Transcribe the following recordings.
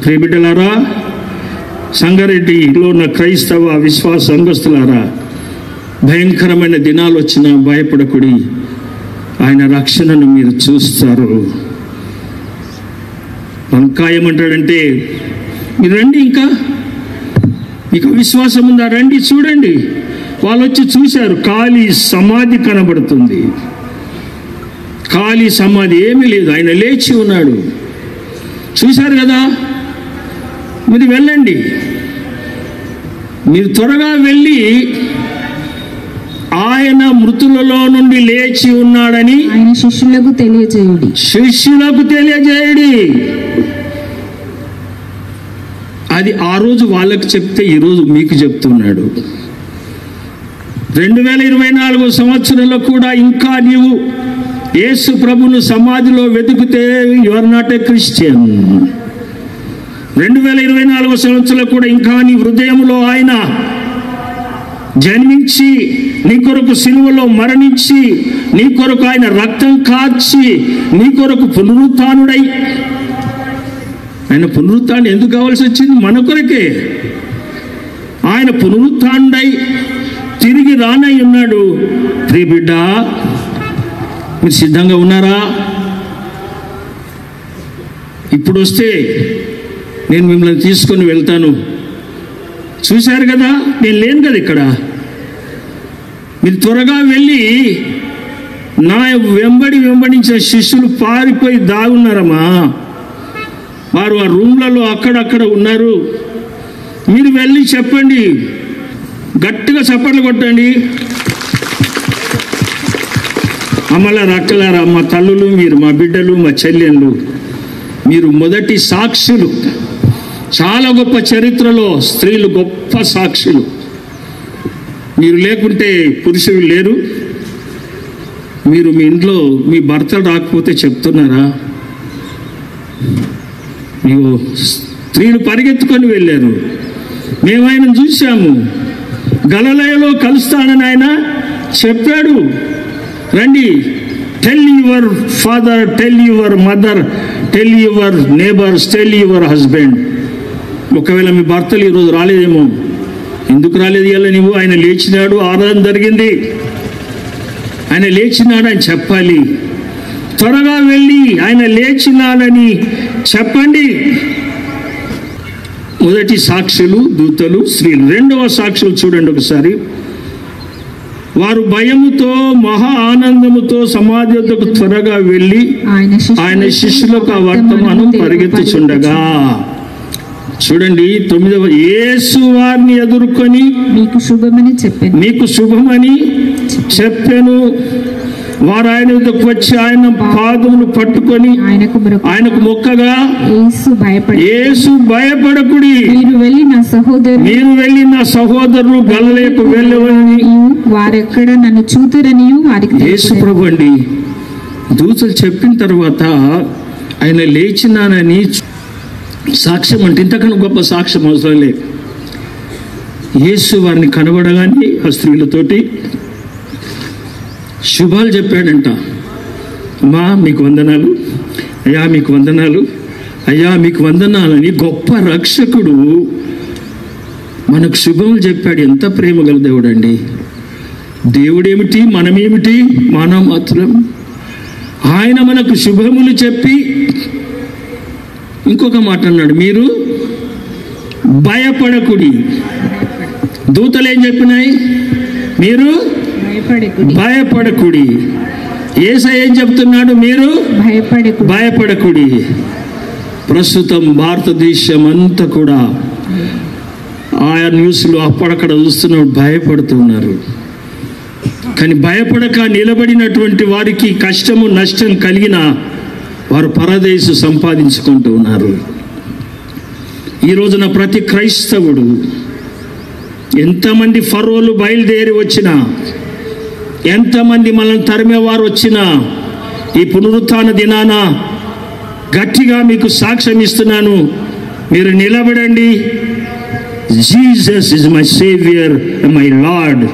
ప్రియబిడ్డలారా, సంగారెడ్డిలో ఉన్న క్రైస్తవ విశ్వాస సంఘస్థులారా, భయంకరమైన దినాలు వచ్చినా భయపడకుడి, ఆయన రక్షణను మీరు చూస్తారు. ఇంకా ఏమంటాడంటే, మీరు రండి, ఇంకా మీకు విశ్వాసం ఉందా, రండి చూడండి. వాళ్ళు వచ్చి చూశారు, ఖాళీ సమాధి కనబడుతుంది. ఖాళీ సమాధి, ఏమీ లేదు, ఆయన లేచి ఉన్నాడు. చూశారు కదా, మీరు వెళ్ళండి, మీరు త్వరగా వెళ్ళి ఆయన మృతులలో నుండి లేచి ఉన్నాడని ఆయన శిష్యులకు తెలియజేయుడి. అది ఆ రోజు వాళ్ళకి చెప్తే ఈరోజు మీకు చెప్తున్నాడు. 2024 సంవత్సరంలో కూడా ఇంకా నీవు యేసు ప్రభును సమాధిలో వెతికితే you are not a Christian. 2024 సంవత్సరంలో కూడా ఇంకా నీ హృదయంలో ఆయన జన్మించి, నీ కొరకు సిలువలో మరణించి, నీ కొరకు ఆయన రక్తం కార్చి, నీ కొరకు పునరుత్థానుడై, ఆయన పునరుత్థానం ఎందుకు కావాల్సి వచ్చింది? మన కొరకే. ఆయన పునరుత్థానుడై తిరిగి రానై ఉన్నాడు. ప్రియ బిడ్డ, మీరు సిద్ధంగా ఉన్నారా? ఇప్పుడు వస్తే నేను మిమ్మల్ని తీసుకొని వెళ్తాను. చూశారు కదా, నేను లేను కదా ఇక్కడ. మీరు త్వరగా వెళ్ళి, నా వెంబడించిన శిష్యులు పారిపోయి దాగున్నారమ్మా. వారు ఆ రూమ్లలో అక్కడక్కడ ఉన్నారు. మీరు వెళ్ళి చెప్పండి, గట్టిగా చప్పట్లు కొట్టండి. అమ్మలారా, అక్కలారా, మా తల్లులు, మీరు మా బిడ్డలు, మా చెల్లెళ్ళు, మీరు మొదటి సాక్షులు. చాలా గొప్ప చరిత్రలో స్త్రీలు గొప్ప సాక్షులు. మీరు లేకుంటే పురుషులు లేరు. మీరు మీ ఇంట్లో మీ భర్తలు రాకపోతే చెప్తున్నారా? ನೀವು స్త్రీలు పరిగెత్తుకొని వెళ్ళారు. మేము ఆయన చూశాము. గలిలయలో కలుస్తానని ఆయన చెప్పాడు. రండి, tell your father, tell your mother, tell your neighbours, tell your husband. ఒకవేళ మీ భర్తలు ఈరోజు రాలేదేమో. ఎందుకు రాలేదు? ఇవాళ నువ్వు ఆయన లేచినాడు, ఆరాధన జరిగింది, ఆయన లేచినాడు అని చెప్పాలి. త్వరగా వెళ్ళి ఆయన లేచినాడని చెప్పండి. మొదటి సాక్షులు దూతలు, స్త్రీలు. రెండవ సాక్షులు చూడండి ఒకసారి. వారు భయముతో మహా ఆనందముతో సమాధి వద్దకు త్వరగా వెళ్ళి ఆయన శిష్యులకు ఆ వర్తమానం పరిగెత్తుచుండగా. చూడండి 9వ, యేసు వారిని ఎదుర్కొని మీకు శుభమని చెప్పెను. వారు ఆయన వద్దకు వచ్చి ఆయన పాదములు పట్టుకొని ఆయనకు మొక్కగా, యేసు భయపడకుడి, మీరు వెళ్ళి నా సహోదరులు గలిలయకు వెళ్ళవని వారెక్కడ నన్ను చూతురని వారికి. యేసు ప్రభు అండి దూతలు చెప్పిన తర్వాత ఆయన లేచినానని సాక్ష్యం. అంటే ఇంతకన్నా గొప్ప సాక్ష్యం అవసరం లేదు. యేసు వారిని కనబడగానే ఆ స్త్రీలతోటి శుభాలు చెప్పాడంట. అమ్మా మీకు వందనాలు, అయ్యా మీకు వందనాలు, అయ్యా మీకు వందనాలని గొప్ప రక్షకుడు మనకు శుభములు చెప్పాడు. ఎంత ప్రేమ గల దేవుడు అండి. దేవుడేమిటి, మనమేమిటి, మానవ మాత్రం. ఆయన మనకు శుభములు చెప్పి ఇంకొక మాట అన్నాడు, మీరు భయపడకుడి. దూతలు ఏం చెప్పినాయి? మీరు భయపడకుడి. యేసయ్య ఏం చెప్తున్నాడు? మీరు భయపడకుడి. ప్రస్తుతం భారతదేశం అంతా కూడా ఆయా న్యూస్లో అక్కడక్కడ చూస్తున్నారు, భయపడుతున్నారు. కానీ భయపడక నిలబడినటువంటి వారికి కష్టము నష్టం కలిగిన వారు పరదేశు సంపాదించుకుంటూ ఉన్నారు. ఈ రోజున ప్రతి క్రైస్తవుడు, ఎంతమంది ఫరోలు బయలుదేరి వచ్చినా, ఎంతమంది మనల్ని తరిమేవారు వచ్చినా, ఈ పునరుత్థాన దినాన గట్టిగా మీకు సాక్ష్యం ఇస్తున్నాను, మీరు నిలబడండి. Jesus is my saviour, my lord.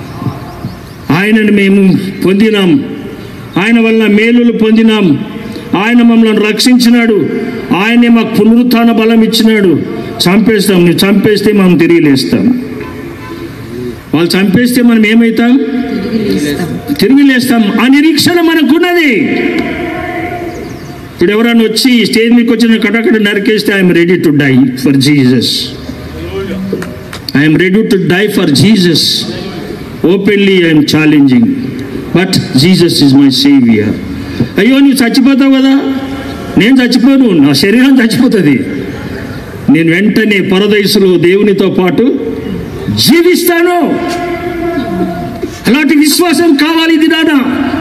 ఆయనను మేము పొందినాం, ఆయన వల్ల మేలులు పొందినాం, ఆయన మమ్మల్ని రక్షించినాడు, ఆయనే మాకు పునరుత్థాన బలం ఇచ్చినాడు. చంపేస్తాం, నువ్వు చంపేస్తే మనం తిరిగి లేస్తాం. వాళ్ళు చంపేస్తే మనం ఏమవుతాం? తిరిగి లేస్తాం. ఆ నిరీక్షణ మనకున్నది. ఇప్పుడు ఎవరైనా వచ్చి స్టేజ్ మీకు వచ్చిన కటకట నరికేస్తే I'm ready to die for Jesus. I'm ready to die for Jesus. Openly I'm challenging, but Jesus is my saviour. అయ్యో నువ్వు చచ్చిపోతావు కదా, నేను చచ్చిపోను, నా శరీరం చచ్చిపోతుంది, నేను వెంటనే పరదైసులో దేవునితో పాటు జీవిస్తాను. అలాంటి విశ్వాసం కావాలి ఇది నాన్న.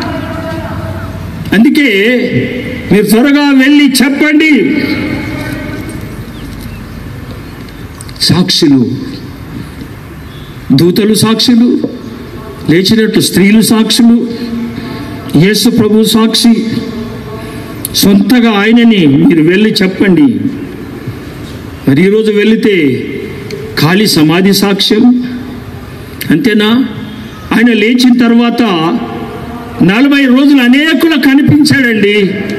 అందుకే మీరు త్వరగా వెళ్ళి చెప్పండి. సాక్షులు, దూతలు సాక్షులు, లేచినట్లు స్త్రీలు సాక్షులు, యేసు ప్రభు సాక్షి, సొంతగా ఆయనని మీరు వెళ్ళి చెప్పండి. మరి ఈరోజు వెళితే ఖాళీ సమాధి సాక్ష్యం అంతేనా? ఆయన లేచిన తర్వాత 40 రోజులు అనేకులకు కనిపించాడండి.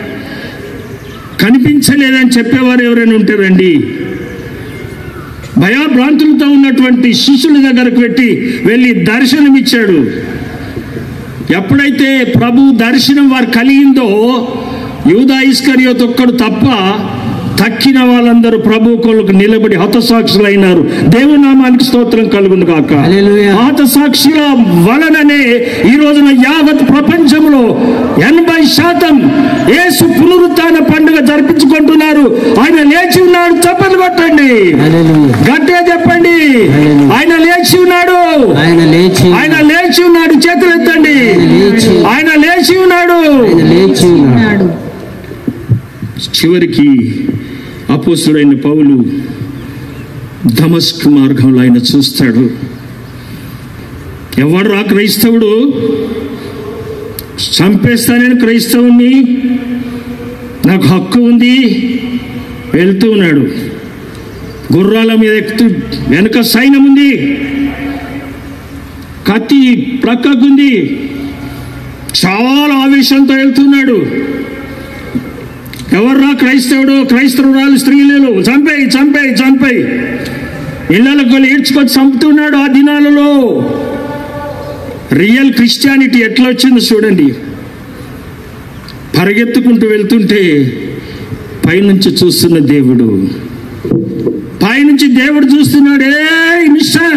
కనిపించలేదని చెప్పేవారు ఎవరైనా ఉంటారండి? భయభ్రాంతులతో ఉన్నటువంటి శిష్యుల దగ్గరకు వెళ్ళి దర్శనమిచ్చాడు. ఎప్పుడైతే ప్రభు దర్శనం వారు కలిగిందో యూదా ఇస్కరియోతు ఒక్కడు తప్ప తక్కిన వాళ్ళందరూ ప్రభు కొరకు నిలబడి హతసాక్షులైనారు. దేవుని నామానికి స్తోత్రం కలుగును గాక. హతసాక్షుల వలననే ఈ రోజున యావత్ ప్రపంచంలో 80% యేసు పునరుత్థాన పండుగ జరిపించుకుంటున్నారు. ఆయన లేచి ఉన్నాడు. చప్పట్లు కొట్టండి, గట్టిగా చెప్పండి. ఆయన లేచి ఉన్నాడు, ఆయన లేచి ఉన్నాడు. చేతులు ఎత్తండి. ఆయన లేచి ఉన్నాడు. చివరికి అపోస్తుడైన పౌలు దమస్కు మార్గంలో ఆయన చూస్తాడు. ఎవరు క్రైస్తవుడు? చంపేస్తానని క్రైస్తవుని, నాకు హక్కు ఉంది, వెళ్తూ ఉన్నాడు. గుర్రాల మీద ఎక్కుతూ, వెనక సైన్యం ఉంది, కత్తి ప్రక్కకుంది, చాలా ఆవేశంతో వెళ్తున్నాడు. ఎవర్రా క్రైస్తవుడు? క్రైస్తవురాలు స్త్రీలు చంపేయి చంపేయి చంపేయి, ఇళ్లకు ఈడ్చుకొని చంపుతున్నాడు. ఆ దినాలలో రియల్ క్రిస్టియానిటీ ఎట్లా వచ్చిందో చూడండి. పరిగెత్తుకుంటూ వెళ్తుంటే పైనుంచి చూస్తున్న దేవుడు, పైనుంచి దేవుడు చూస్తున్నాడు. Hey mister,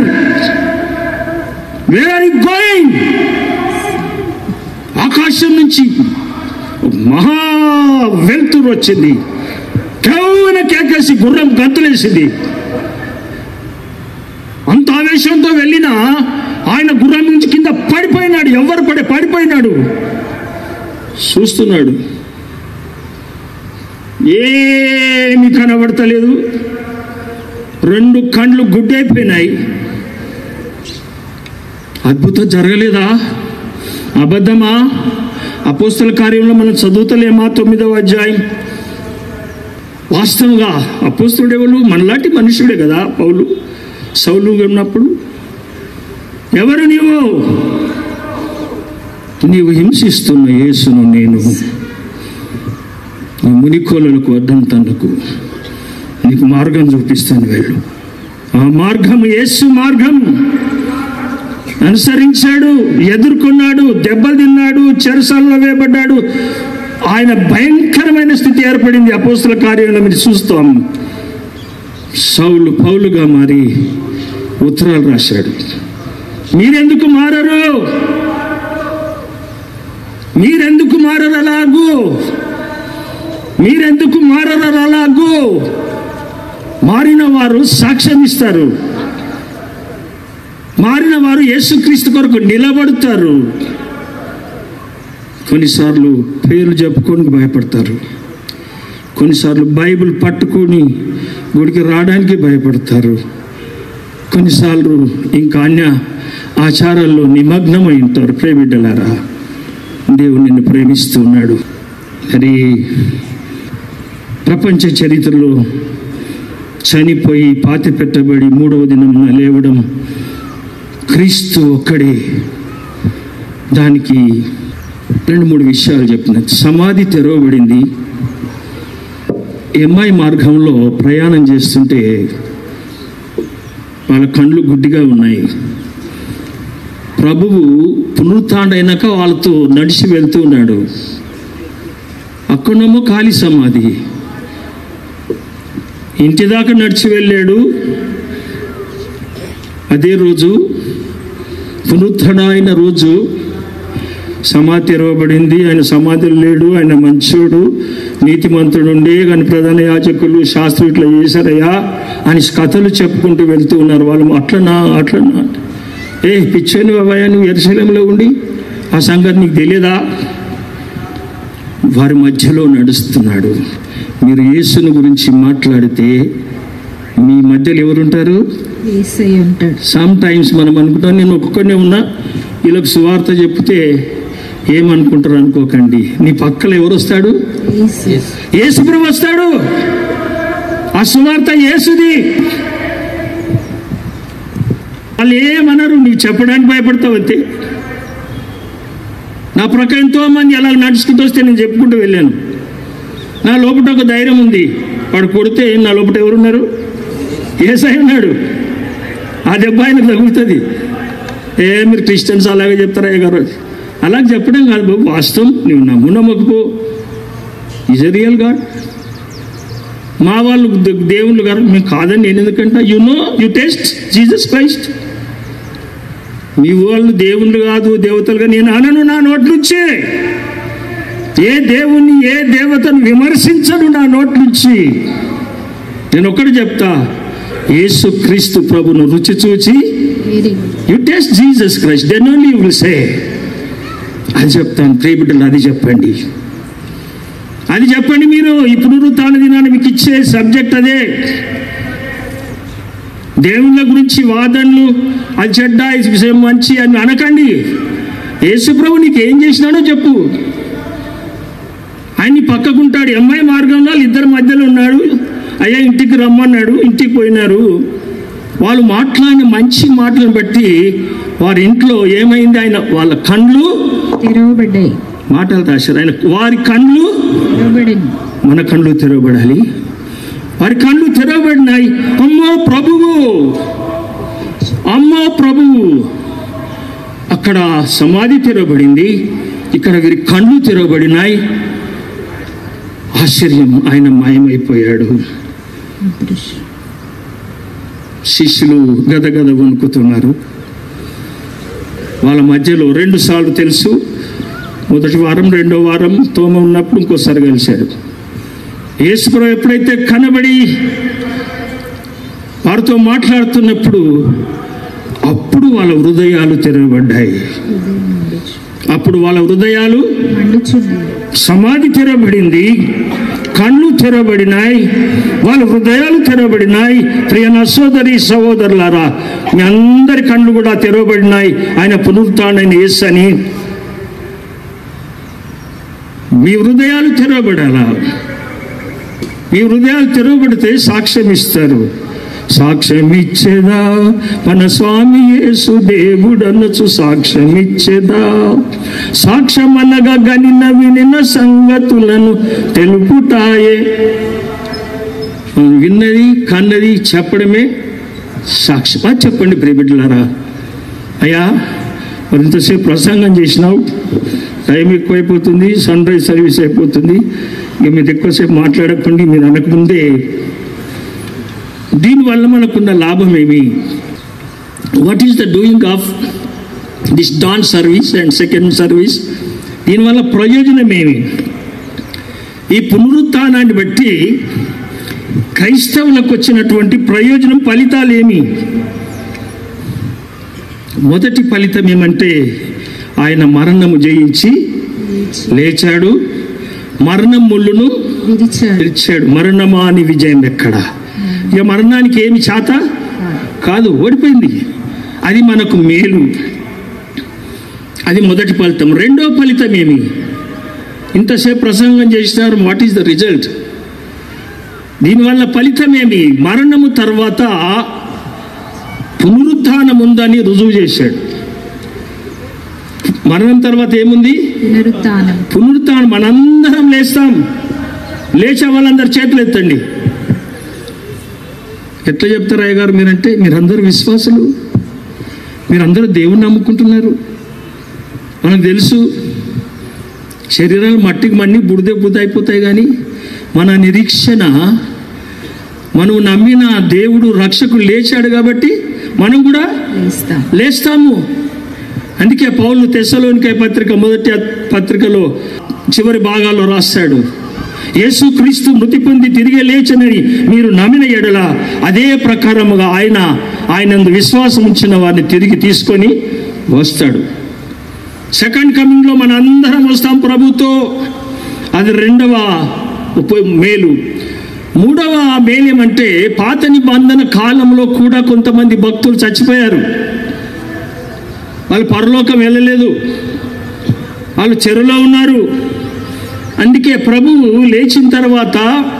where are you going? ఆకాశం నుంచి మహా వెలుతురు వచ్చింది. కేవలం కేకేసి గుర్రం గంతులేసింది. అంత ఆవేశంతో వెళ్ళినా ఆయన గుర్రం నుంచి కింద పడిపోయినాడు. ఎవరు పడిపోయినాడు. చూస్తున్నాడు, ఏమి కనబడతలేదు. 2 కళ్ళు గుడ్డైపోయినాయి. అద్భుతం జరగలేదా? అబద్ధమా? అపోస్తల కార్యంలో మనం చదువుతలేమా? 9వ అధ్యాయం. వాస్తవంగా అపోస్తలుడు ఎవరు? మనలాంటి మనుషుడే కదా పౌలు. సౌలు ఉన్నప్పుడు ఎవరు నీవు హింసిస్తున్న యేసును నేను నీ మునికోలకు అడ్డం తనకు నీకు మార్గం చూపిస్తాను, వెళ్ళు. ఆ మార్గం యేసు మార్గం. అనుసరించాడు, ఎదుర్కొన్నాడు, దెబ్బలు తిన్నాడు, చెరసాలలో వేయబడ్డాడు. ఆయన భయంకరమైన స్థితి ఏర్పడింది. అపోస్తల కార్యంలో మీరు చూస్తాం. సౌలు పౌలుగా మారి ఉత్తరాలు రాశాడు. మీరెందుకు మారరు? మీరెందుకు మారరు అలాగూ? మీరెందుకు మారరు అలాగూ? మారిన వారు సాక్ష్యం ఇస్తారు. మారిన వారు యేసుక్రీస్తు కొరకు నిలబడతారు. కొన్నిసార్లు పేర్లు చెప్పుకొని భయపడతారు. కొన్నిసార్లు బైబిల్ పట్టుకొని గుడికి రావడానికి భయపడతారు. కొన్నిసార్లు ఇంకా అన్య ఆచారాల్లో నిమగ్నమై ఉంటారు. ప్రేమిడ్డలారా, దేవుడు నిన్ను ప్రేమిస్తూ ఉన్నాడు. మరి ప్రపంచ చరిత్రలో చనిపోయి పాతి పెట్టబడి 3వ దినమున లేవడం క్రీస్తు ఒక్కడే. దానికి 2-3 విషయాలు చెప్పిన. సమాధి తెరవబడింది. ఎమ్మాయి మార్గంలో ప్రయాణం చేస్తుంటే వాళ్ళ కళ్ళు గుడ్డిగా ఉన్నాయి. ప్రభువు పునరుత్థానమైనాక వాళ్ళతో నడిచి వెళ్తూ ఉన్నాడు. అక్కడేమో ఖాళీ సమాధి. ఇంటి దాకా నడిచి వెళ్ళాడు. అదే రోజు పునరుత్థాన అయిన రోజు సమాధి తెరవబడింది. ఆయన సమాధిలో లేడు. ఆయన మంచోడు, నీతిమంతుడు ఉండే, కానీ ప్రధాన యాజకులు శాస్త్రులు ఇట్లా చేశారయ్యా అని కథలు చెప్పుకుంటూ వెళ్తూ ఉన్నారు. వాళ్ళు అట్లనా పిచ్చని బాబాయ్, నువ్వు యెరూషలేములో ఉండి ఆ సంగతి నీకు తెలియదా? వారి మధ్యలో నడుస్తున్నాడు. మీరు యేసుని గురించి మాట్లాడితే మీ మధ్యలో ఎవరుంటారు? యేసయ్య ఉంటాడు. సమ్ టైమ్స్ మనం అనుకుంటాం, నేను ఒక్కొక్కనే ఉన్నా, వీళ్ళకి సువార్త చెప్తే ఏమనుకుంటారు అనుకోకండి. నీ పక్కన ఎవరు వస్తాడు? యేసు ప్రభు వస్తాడు. ఆ సువార్త యేసుది. వాళ్ళు ఏమన్నారు, నీవు చెప్పడానికి భయపడతావు అంతే. నా ప్రక్క ఎంతో మంది అలా నడుచుకుంటూ వస్తే నేను చెప్పుకుంటూ వెళ్ళాను. నా లోపల ఒక ధైర్యం ఉంది. వాడు కొడితే నా లోపల ఎవరున్నారు? యేసయ్య ఉన్నాడు. ఆ దెబ్బ ఆయనకు తగులుతుంది. మీరు క్రిస్టియన్స్ అలాగే చెప్తారా గారు? అలాగే చెప్పడం కాదు బాబు, వాస్తవం. నువ్వు నమ్మకపో. Is a real God. మా వాళ్ళు దేవుళ్ళు గారు మేము కాదని నేను ఎందుకంటే యు టెస్ట్ జీసస్ క్రైస్ట్. మీ వాళ్ళు దేవుళ్ళు కాదు, దేవతలుగా నేను అనను. నా నోటి నుంచి ఏ దేవుణ్ణి, ఏ దేవతను విమర్శించను నా నోటి నుంచి. నేను ఒక్కటి చెప్తా, యేసు క్రీస్తు ప్రభును రుచి చూచి you taste Jesus Christ, then only you will say. అది చెప్తాను ప్రియ బిడ్డలు, అది చెప్పండి. మీరు ఈ పునరుత్థాన దినాన్ని మీకు ఇచ్చే సబ్జెక్ట్ అదే. దేవుళ్ళ గురించి వాదనలు, అది చెడ్డ, ఇది మంచి అని అనకండి. యేసు ప్రభు నీకు ఏం చేసినాడో చెప్పు. ఆయన్ని పక్కకుంటాడు. అమ్మాయి మార్గంలో ఇద్దరు మధ్యలో ఉన్నాడు. అయ్యా ఇంటికి రమ్మన్నాడు, ఇంటికి పోయినారు. వాళ్ళు మాట్లాడిన మంచి మాటలను బట్టి వారి ఇంట్లో ఏమైంది, ఆయన వాళ్ళ కళ్ళు తెరవబడ్డాయి. మాటలు రాశారు. ఆయన వారి కళ్ళు మన కళ్ళు తెరవబడాలి. వారి కళ్ళు తెరవబడినాయి. అమ్మో ప్రభువు. అక్కడ సమాధి తెరవబడింది, ఇక్కడ వీరి కళ్ళు తెరవబడినాయి. ఆశ్చర్యం, ఆయన మాయమైపోయాడు. శిష్యులు గదగద వణుకుతున్నారు. వాళ్ళ మధ్యలో 2 సార్లు తెలుసు. మొదటి వారం, 2వ వారం తోమ ఉన్నప్పుడు ఇంకోసారి కలిశారు. యేసుప్రభు ఎప్పుడైతే కనబడి వారితో మాట్లాడుతున్నప్పుడు అప్పుడు వాళ్ళ హృదయాలు తెరవబడ్డాయి. అప్పుడు వాళ్ళ హృదయాలు, సమాధి తెరవబడింది, కళ్ళు తెరవబడినాయి, వాళ్ళ హృదయాలు తెరవబడినాయి. ప్రియ సోదరి సహోదరులారా, మీ అందరి కళ్ళు కూడా తెరవబడినాయి. ఆయన పునరుత్థానమైన యేసు అని మీ హృదయాలు తెరవబడాలా? మీ హృదయాలు తెరవబడితే సాక్ష్యం ఇస్తారు. సాక్ష్యం ఇచ్చేదా మన స్వామి యేసు దేవుడనొచ్చు, సాక్ష్యం ఇచ్చేదా. సాక్ష్యం అనగా గనిన వినిన సంగతులను తెలుపుటాయే. విన్నది కన్నది చెప్పడమే సాక్ష్యం. అది చెప్పండి ప్రియబిడ్డలారా. అయ్యా మరి ఇంతసేపు ప్రసంగం చేసినావు, టైం ఎక్కువైపోతుంది, సన్ రైజ్ సర్వీస్ అయిపోతుంది, ఇక మీరు ఎక్కువసేపు మాట్లాడకండి. మీరు అనకముందే దీనివల్ల మనకున్న లాభం ఏమి? What is the doing of this done service and second service? దీనివల్ల ప్రయోజనం ఏమి? ఈ పునరుత్థానాన్ని బట్టి క్రైస్తవులకు వచ్చినటువంటి ప్రయోజనం, ఫలితాలు ఏమి? మొదటి ఫలితం ఏమంటే ఆయన మరణము జయించి లేచాడు, మరణం ముళ్ళును విరిచాడు. మరణమా అని విజయం ఎక్కడ? ఇక మరణానికి ఏమి చేత కాదు, ఓడిపోయింది. అది మనకు మేలు. అది మొదటి ఫలితం. రెండో ఫలితం ఏమి? ఇంతసేపు ప్రసంగం చేసినారు, వాట్ ఈస్ ద రిజల్ట్? దీనివల్ల ఫలితం ఏమి? మరణము తర్వాత పునరుత్థానం ఉందని రుజువు చేశాడు. మరణం తర్వాత ఏముంది? పునరుత్థానం. మనందరం లేస్తాం. లేచే వాళ్ళందరూ చేతులు ఎత్తండి. ఎట్లా చెప్తారు అయ్య గారు మీరంటే? మీరందరూ విశ్వాసులు, మీరందరూ దేవుణ్ణి నమ్ముకుంటున్నారు. మనకు తెలుసు శరీరాలు మట్టికి మన్ని బురద అయిపోతాయి, కానీ మన నిరీక్షణ, మనం నమ్మిన దేవుడు రక్షకుడు లేచాడు కాబట్టి మనం కూడా లేస్తాము. అందుకే పౌలు తెస్సలోనికై పత్రిక మొదటి పత్రికలో చివరి భాగాల్లో రాస్తాడు, యేసుక్రీస్తు మృతి పొంది తిరిగి లేచనని మీరు నమ్మిన ఎడల అదే ప్రకారముగా ఆయనందు విశ్వాసం ఉంచిన వారిని తిరిగి తీసుకొని వస్తాడు. సెకండ్ కమింగ్లో మన అందరం వస్తాం ప్రభుతో. అది రెండవ మేలు. మూడవ మేలు ఏమంటే, పాత నిబంధన కాలంలో కూడా కొంతమంది భక్తులు చచ్చిపోయారు. వాళ్ళు పరలోకం వెళ్ళలేదు, వాళ్ళు చెరులో ఉన్నారు. అందుకే ప్రభువు లేచిన తర్వాత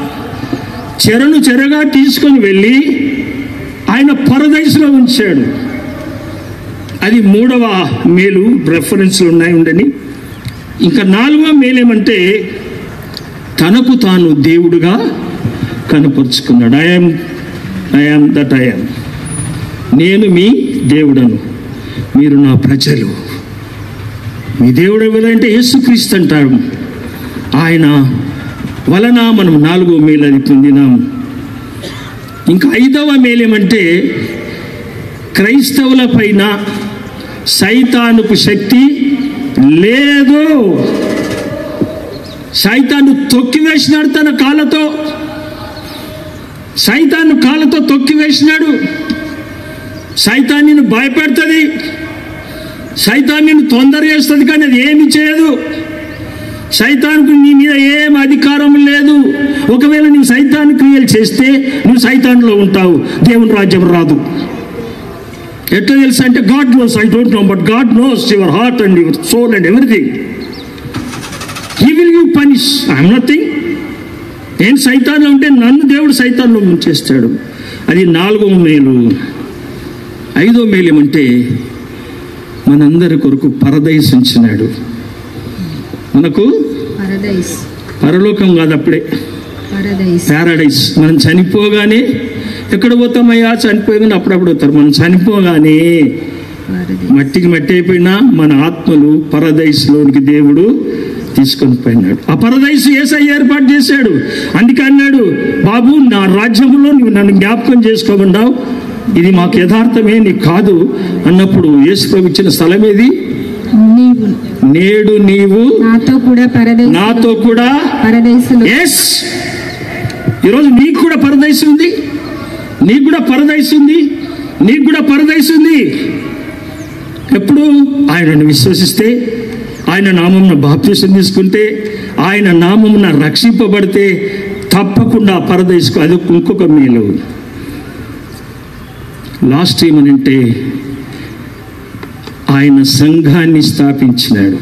చెరగా తీసుకొని వెళ్ళి ఆయన పరదైసులో ఉంచాడు. అది మూడవ మేలు. రెఫరెన్స్లు ఉన్నాయి ఉండని. ఇంకా నాలుగవ మేలేమంటే, తనకు తాను దేవుడుగా కనపరుచుకున్నాడు. I am that I am. నేను మీ దేవుడను, మీరు నా ప్రజలు. మీ దేవుడు ఎవరంటే యేసుక్రీస్తు అంటాడు. ఆయన వలన మనం నాలుగో మేలు అది పొందినాము. ఇంకా ఐదవ మేలేమంటే, క్రైస్తవుల పైన సైతానుకు శక్తి లేదు. సైతాను తొక్కివేసినాడు, తన కాళ్ళతో సైతాను కాళ్ళతో తొక్కివేసినాడు. సైతాన్ని భయపెడుతుంది, సైతాన్ని తొందర చేస్తుంది, కానీ అది ఏమి చేయదు. సైతానికి నీ మీద ఏం అధికారం లేదు. ఒకవేళ నువ్వు సైతాన్ క్రియలు చేస్తే నువ్వు సైతాన్లో ఉంటావు, దేవుని రాజ్యం రాదు. ఎట్లా తెలుసు అంటే, God knows, I don't know, but God knows your heart and your soul and everything. He will give punish. I'm nothing. నేను సైతాన్లో ఉంటే నన్ను దేవుడు సైతాన్లో ముంచేస్తాడు. అది నాలుగవ మేలు. ఐదో మేలు ఏమంటే, మనందరి కొరకు పరదైస్ ఉంచినాడు. మనకు పరలోకం కాదు, అప్పుడే ప్యారడైస్. మనం చనిపోగానే ఎక్కడ పోతామయ్యా? చనిపోయాగానే అప్పుడప్పుడు పోతారు. మనం చనిపోగానే మట్టికి మట్టి అయిపోయినా మన ఆత్మలు పరదైస్లోనికి దేవుడు తీసుకొని పోయినాడు. ఆ పరదైసు యేసయ్య ఏర్పాటు చేశాడు. అందుకే అన్నాడు, బాబు నా రాజ్యంలో నువ్వు నన్ను జ్ఞాపకం చేసుకోమన్నావు, ఇది మాకు యథార్థమే, నీకు కాదు అన్నప్పుడు యేసు ప్రభు ఇచ్చిన స్థలం ఏది? నేడు నీవు నాతో కూడా పరదైసులో. ఎస్, ఈరోజు నీకు కూడా పరదైసు ఉంది, నీకు కూడా పరదైసు ఉంది, నీకు కూడా పరదైసు ఉంది. ఎప్పుడు? ఆయనను విశ్వసిస్తే, ఆయన నామమున బాప్తిసం తీసుకుంటే, ఆయన నామమున రక్షింపబడితే తప్పకుండా పరదైసుకు. అది ఇంకొక మేలు. లాస్ట్ ఏమనంటే, ఆయన సంఘాన్ని స్థాపించినాడు.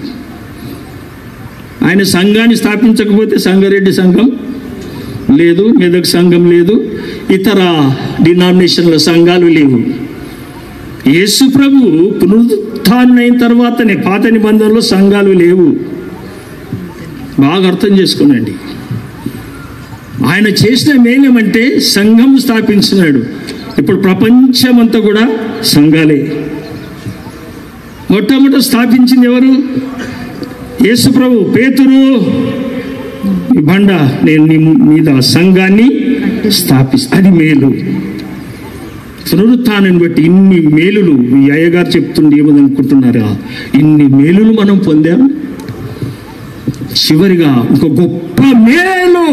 ఆయన సంఘాన్ని స్థాపించకపోతే సంగారెడ్డి సంఘం లేదు, మెదక్ సంఘం లేదు, ఇతర డినామినేషన్ల సంఘాలు లేవు. యేసు ప్రభు పునరుత్థానం తర్వాతనే పాత నిబంధనలో సంఘాలు లేవు. బాగా అర్థం చేసుకోనండి. ఆయన చేసిన మేలేమంటే సంఘం స్థాపించినాడు. ఇప్పుడు ప్రపంచమంతా కూడా సంఘాలే. మొట్టమొదట స్థాపించింది ఎవరు? యేసు ప్రభు. పేతురు, ఈ బండ నేను నీ మీద సంఘాన్ని స్థాపిస్తా. అది మేలు. పునరుత్థానాన్ని బట్టి ఇన్ని మేలులు ఈ అయ్యగారు చెప్తుండే ఏమనుకుంటున్నారా? ఇన్ని మేలులు మనం పొందాం. చివరిగా ఒక గొప్ప మేలు,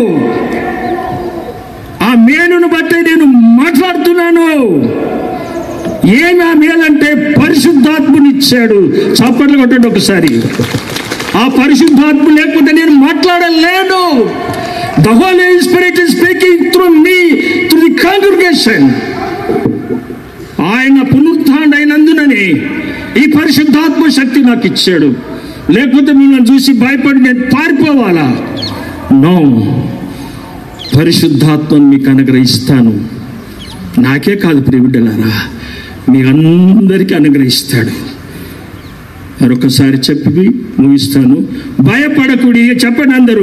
ఆ మేలును బట్టి నేను మాట్లాడుతున్నాను. ఏమి ఆ మేలంటే, పరిశుద్ధాత్మనిచ్చాడు. చప్పట్లు కొట్టండి ఒకసారి. ఆ పరిశుద్ధాత్మ లేకపోతే నేను మాట్లాడలేను. The Holy Spirit is speaking through me to the congregation. ఆయన పునరుత్థానం అయినందుననే ఈ పరిశుద్ధాత్మ శక్తి నాకు ఇచ్చాడు. లేకపోతే మిమ్మల్ని చూసి భయపడి నేను పారిపోవాలా? నో, పరిశుద్ధాత్మను మీకు అనుగ్రహిస్తాను. నాకే కాదు ప్రియ బిడ్డలారా, మీ అందరికీ అనుగ్రహిస్తాడు. మరొకసారి చెప్పి ముగిస్తాను. భయపడకుడి, చెప్పండి అందరూ.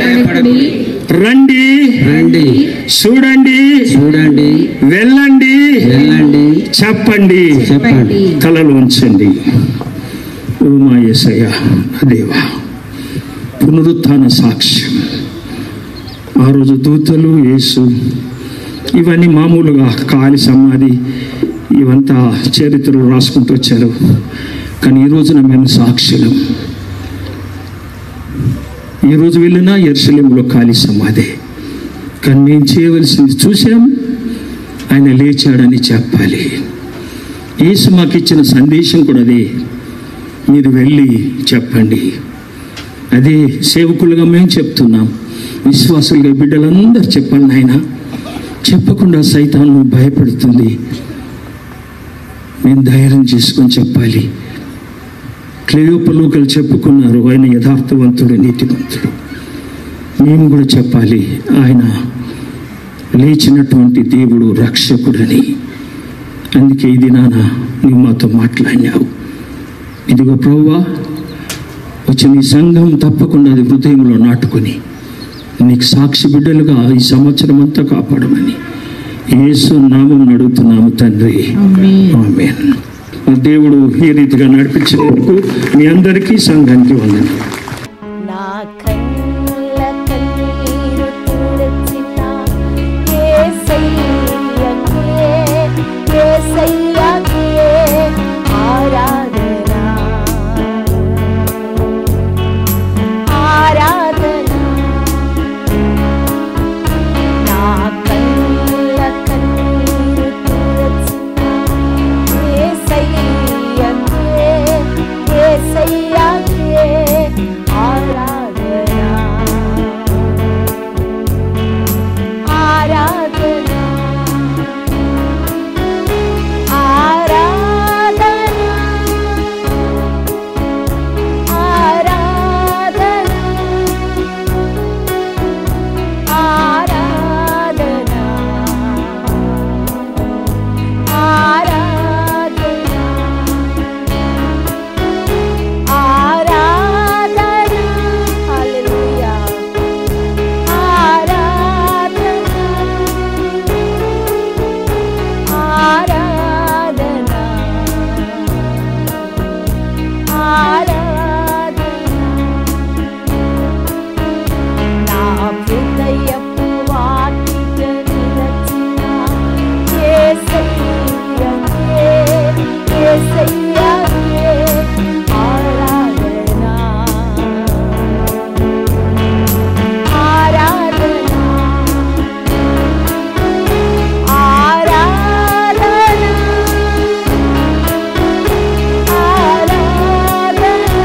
రండి రండి, చూడండి చూడండి, వెళ్ళండి వెళ్ళండి, చెప్పండి, చెప్పండి. తలలు ఉంచండి. ఓ మా యేసయ్య దేవా, పునరుత్థాన సాక్ష్యం. ఆ రోజు దూతలు, యేసు, ఇవన్నీ మామూలుగా ఖాళీ సమాధి, ఇవంతా చరిత్రలు రాసుకుంటూ వచ్చారు. కానీ ఈ రోజున మేము సాక్షులం. ఈరోజు వెళ్ళినా యెరూషలేములో ఖాళీ సమాధి, కానీ మేము చేయవలసింది చూసాం, ఆయన లేచాడని చెప్పాలి. యేసు మాకు ఇచ్చిన సందేశం కూడా అదే, మీరు వెళ్ళి చెప్పండి. అదే సేవకులుగా మేము చెప్తున్నాం, విశ్వాసులుగా బిడ్డలందరూ చెప్పాలి. నాయన చెప్పకుండా సైతాను భయపడుతుంది, మేము ధైర్యం చేసుకొని చెప్పాలి. క్లెయోపలోకలు చెప్పుకున్నారు, ఆయన యథార్థవంతుడు, నీతివంతుడు. మేము కూడా చెప్పాలి, ఆయన లేచినటువంటి దేవుడు, రక్షకుడని. అందుకే ఇది నాన్న నువ్వు మాతో మాట్లాడినావు. ఇదిగో ప్రభువా, వచ్చిన ఈ సంఘం తప్పకుండా అది హృదయంలో నాటుకొని నీకు సాక్షి బిడ్డలుగా ఈ సంవత్సరం అంతా కాపాడమని యేసు నామం అడుగుతున్నాము తండ్రి, ఆమేన్. దేవుడు ఈ రీతిగా నడిపించినందుకు మీ అందరికీ సంఘానికి వందనాలు. నా కన్నుల కన్నీరు తుడిచిన యేసయ్యకే, యేసయ్యకే ఆరాధన, ఆరాధన. నా కన్నుల కన్నీరు తుడిచిన యేసయ్యకే, యేసయ్యకే ఆరాధన, ఆరాధన, ఆరాధన, ఆరాధన, ఆరాధన, ఆరాధన, ఆరాధన. హల్లెలూయా. ఆరాధన, ఆరాధన, ఆరాధన. నా హృదయపు వాకిట నిలచిన యేసయ్యకే, యేసయ్యకే ఆరాధన, ఆరాధన, ఆరాధన, ఆరాధన, ఆరాధన,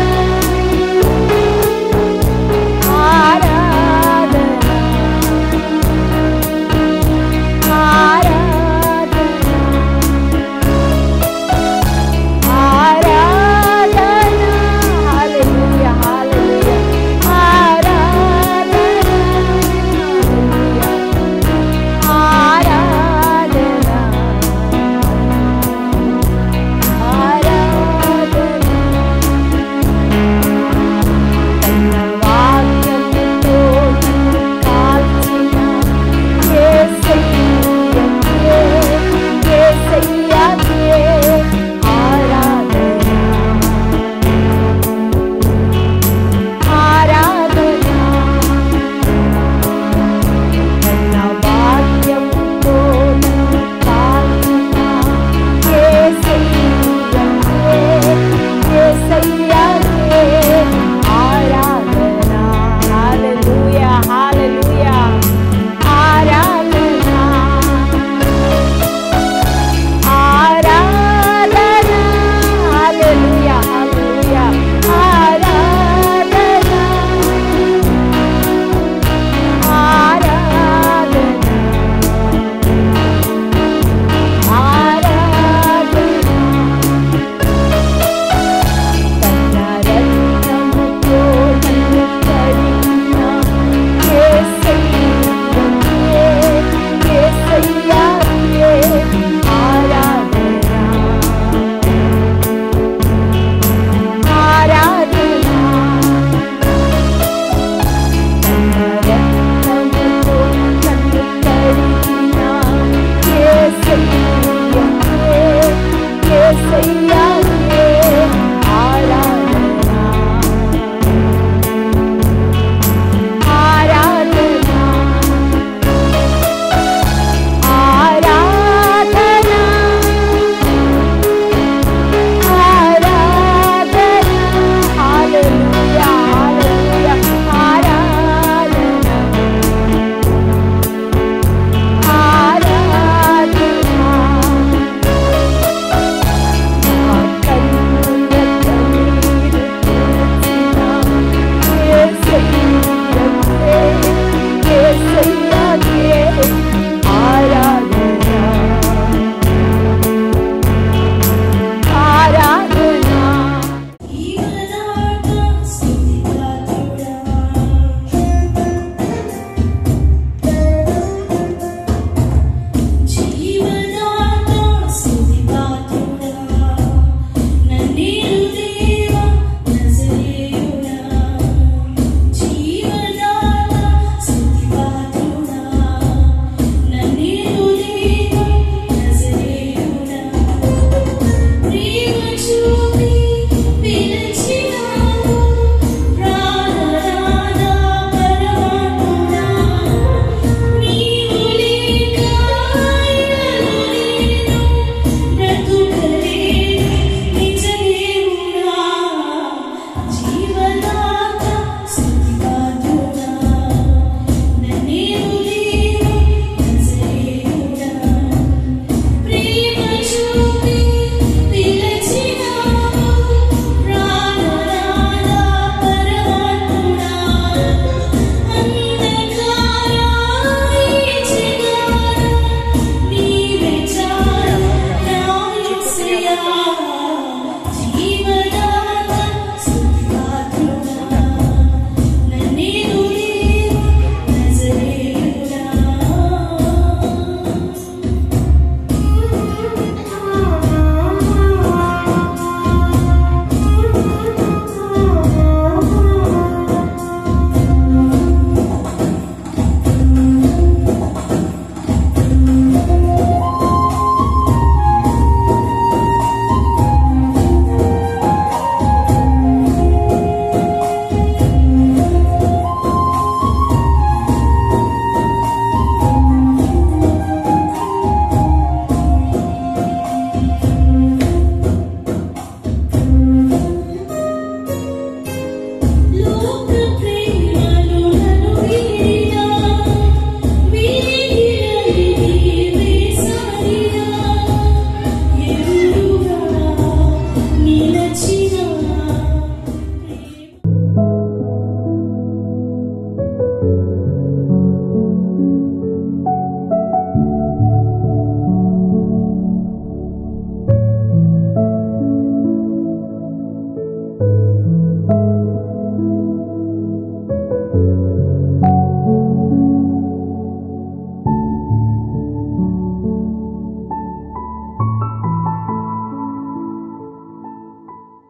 ఆ